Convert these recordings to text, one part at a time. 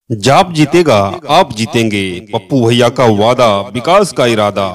जाप जीतेगा, आप जीतेंगे। पप्पू भैया का वादा, विकास का इरादा।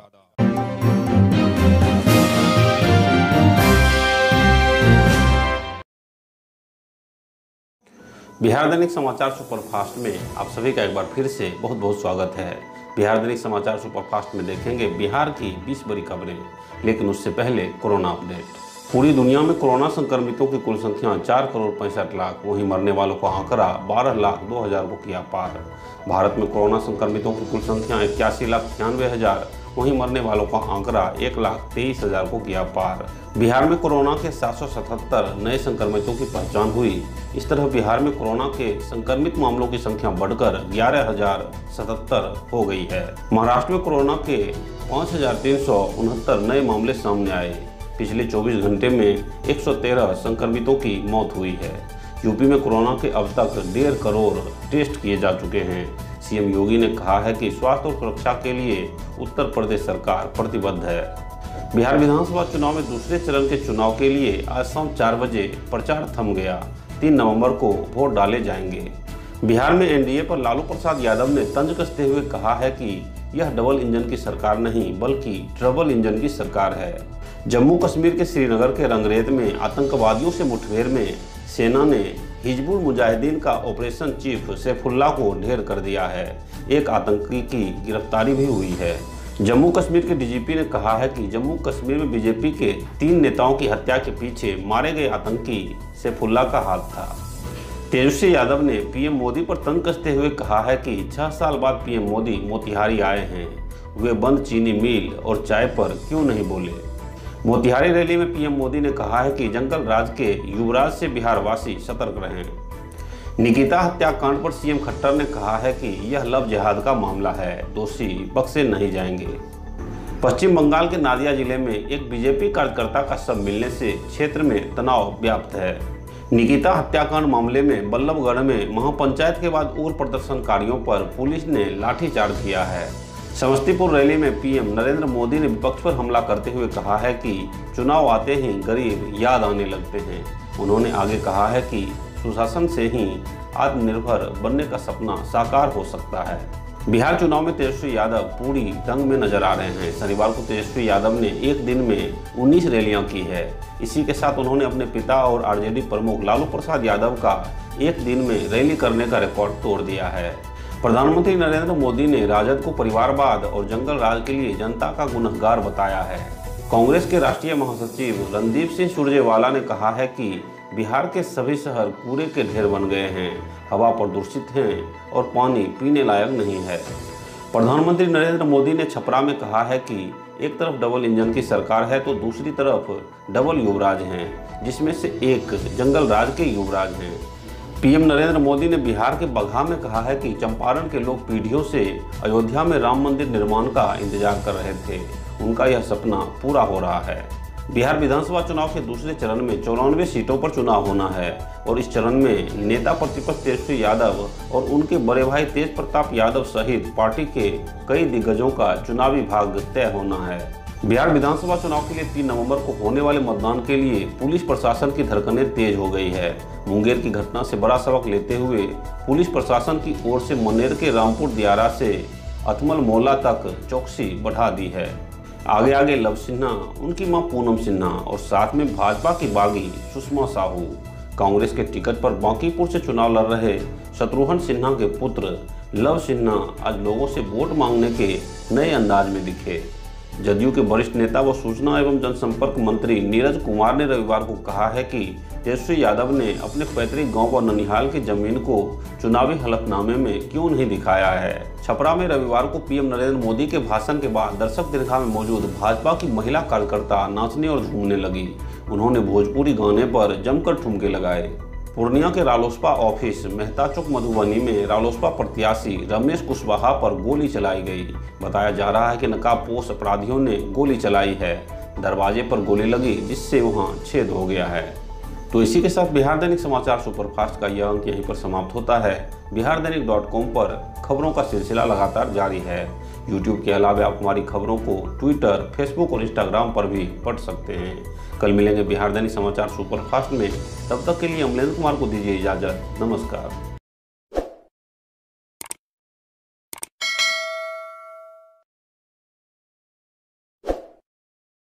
बिहार दैनिक समाचार सुपरफास्ट में आप सभी का एक बार फिर से बहुत बहुत स्वागत है। बिहार दैनिक समाचार सुपरफास्ट में देखेंगे बिहार की 20 बड़ी खबरें, लेकिन उससे पहले कोरोना अपडेट। पूरी दुनिया में कोरोना संक्रमितों की कुल संख्या 4,65,00,000, वहीं मरने वालों का आंकड़ा 12,02,000 को किया पार। भारत में कोरोना संक्रमितों की कुल संख्या 81,96,000, वहीं मरने वालों का आंकड़ा 1,23,000 को किया पार। बिहार में कोरोना के 777 नए संक्रमितों की पहचान हुई। इस तरह बिहार में कोरोना के संक्रमित मामलों की संख्या बढ़कर 11,077 हो गई है। महाराष्ट्र में कोरोना के 5,369 नए मामले सामने आए। पिछले 24 घंटे में 113 संक्रमितों की मौत हुई है। यूपी में कोरोना के अब तक 1.5 करोड़ टेस्ट किए जा चुके हैं। सीएम योगी ने कहा है कि स्वास्थ्य और सुरक्षा के लिए उत्तर प्रदेश सरकार प्रतिबद्ध है। बिहार विधानसभा चुनाव में दूसरे चरण के चुनाव के लिए आज शाम 4 बजे प्रचार थम गया। 3 नवंबर को वोट डाले जाएंगे। बिहार में एनडीए पर लालू प्रसाद यादव ने तंज कसते हुए कहा है कि यह डबल इंजन की सरकार नहीं बल्कि ट्रबल इंजन की सरकार है। जम्मू कश्मीर के श्रीनगर के रंगरेथ में आतंकवादियों से मुठभेड़ में सेना ने हिजबुल मुजाहिदीन का ऑपरेशन चीफ सैफुल्लाह को ढेर कर दिया है। एक आतंकी की गिरफ्तारी भी हुई है। जम्मू कश्मीर के डीजीपी ने कहा है कि जम्मू कश्मीर में बीजेपी के 3 नेताओं की हत्या के पीछे मारे गए आतंकी सैफुल्लाह का हाथ था। तेजस्वी यादव ने पीएम मोदी पर तंज कसते हुए कहा है कि 6 साल बाद पीएम मोदी मोतिहारी आए हैं, वे बंद चीनी मिल और चाय पर क्यों नहीं बोले। मोतिहारी रैली में पीएम मोदी ने कहा है कि जंगल राज के युवराज से बिहारवासी सतर्क रहें। निकिता हत्याकांड पर सीएम खट्टर ने कहा है कि यह लव जिहाद का मामला है, दोषी बख्शे नहीं जाएंगे। पश्चिम बंगाल के नादिया जिले में एक बीजेपी कार्यकर्ता का शव मिलने से क्षेत्र में तनाव व्याप्त है। निकिता हत्याकांड मामले में बल्लभगढ़ में महापंचायत के बाद उग्र प्रदर्शनकारियों पर पुलिस ने लाठीचार्ज किया है। समस्तीपुर रैली में पीएम नरेंद्र मोदी ने विपक्ष पर हमला करते हुए कहा है कि चुनाव आते ही गरीब याद आने लगते हैं। उन्होंने आगे कहा है कि सुशासन से ही आत्मनिर्भर बनने का सपना साकार हो सकता है। बिहार चुनाव में तेजस्वी यादव पूरी ढंग में नजर आ रहे हैं। शनिवार को तेजस्वी यादव ने एक दिन में 19 रैलियां की है। इसी के साथ उन्होंने अपने पिता और आरजेडी प्रमुख लालू प्रसाद यादव का एक दिन में रैली करने का रिकॉर्ड तोड़ दिया है। प्रधानमंत्री नरेंद्र मोदी ने राजद को परिवारवाद और जंगल राज के लिए जनता का गुनहगार बताया है। कांग्रेस के राष्ट्रीय महासचिव रणदीप सिंह सुरजेवाला ने कहा है कि बिहार के सभी शहर कूड़े के ढेर बन गए हैं, हवा प्रदूषित है और पानी पीने लायक नहीं है। प्रधानमंत्री नरेंद्र मोदी ने छपरा में कहा है कि एक तरफ डबल इंजन की सरकार है तो दूसरी तरफ डबल युवराज हैं, जिसमें से एक जंगल राज के युवराज हैं। पीएम नरेंद्र मोदी ने बिहार के बगहा में कहा है कि चंपारण के लोग पीढ़ियों से अयोध्या में राम मंदिर निर्माण का इंतजार कर रहे थे, उनका यह सपना पूरा हो रहा है। बिहार विधानसभा चुनाव के दूसरे चरण में 94 सीटों पर चुनाव होना है और इस चरण में नेता प्रतिपक्ष तेजस्वी यादव और उनके बड़े भाई तेज प्रताप यादव सहित पार्टी के कई दिग्गजों का चुनावी भाग्य तय होना है। बिहार विधानसभा चुनाव के लिए 3 नवंबर को होने वाले मतदान के लिए पुलिस प्रशासन की धड़कनें तेज हो गई है। मुंगेर की घटना से बड़ा सबक लेते हुए पुलिस प्रशासन की ओर से मनेर के रामपुर दियारा से अथमल मोला तक चौकसी बढ़ा दी है। आगे आगे लव सिन्हा, उनकी मां पूनम सिन्हा और साथ में भाजपा की बागी सुषमा साहू। कांग्रेस के टिकट पर बांकीपुर से चुनाव लड़ रहे शत्रुघ्न सिन्हा के पुत्र लव सिन्हा आज लोगों से वोट मांगने के नए अंदाज में दिखे। जदयू के वरिष्ठ नेता व सूचना एवं जनसंपर्क मंत्री नीरज कुमार ने रविवार को कहा है कि तेजस्वी यादव ने अपने पैतृक गांव व ननिहाल की जमीन को चुनावी हलफनामे में क्यों नहीं दिखाया है। छपरा में रविवार को पीएम नरेंद्र मोदी के भाषण के बाद दर्शक दीर्घा में मौजूद भाजपा की महिला कार्यकर्ता नाचने और झूमने लगी। उन्होंने भोजपुरी गाने पर जमकर ठुमके लगाए। पूर्णिया के रालोसपा ऑफिस मेहता चौक मधुबनी में रालोसपा प्रत्याशी रमेश कुशवाहा पर गोली चलाई गई। बताया जा रहा है कि नकाबपोश अपराधियों ने गोली चलाई है। दरवाजे पर गोली लगी जिससे वहां छेद हो गया है। तो इसी के साथ बिहार दैनिक समाचार सुपरफास्ट का यह अंक यहीं पर समाप्त होता है। bihardanik.com पर खबरों का सिलसिला लगातार जारी है। यूट्यूब के अलावा आप हमारी खबरों को ट्विटर, फेसबुक और इंस्टाग्राम पर भी पढ़ सकते हैं। कल मिलेंगे बिहार दैनिक समाचार सुपरफास्ट में। तब तक के लिए अमलेंद्र कुमार को दीजिए इजाजत। नमस्कार।